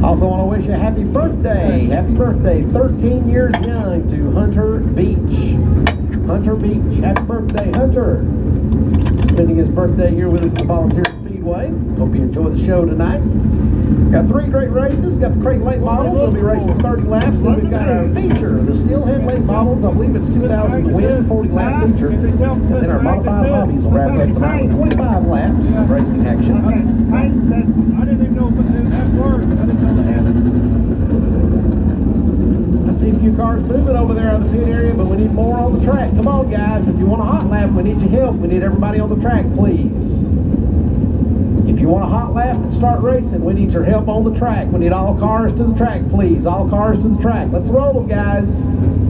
Also want to wish a happy birthday. Happy birthday, 13 years young to Hunter Beach. Hunter Beach, happy birthday, Hunter. Spending his birthday here with us at the Volunteer Speedway. Hope you enjoy the show tonight. Got 3 great races. Got the Crate late models. We'll be racing 30 laps. Then we've got our feature, the Steelhead late models. I believe it's 2,000 to win, 40 lap feature. And then our modified hobbies will wrap up the night with 25 laps of racing action. I didn't even know that word. I didn't know they had it. I see a few cars moving over there on the pit area, but we need more on the track. Come on, guys. If you want a hot lap, we need your help. We need everybody on the track, please. If you want a hot lap and start racing, we need your help on the track. We need all cars to the track, please. All cars to the track. Let's roll them, guys.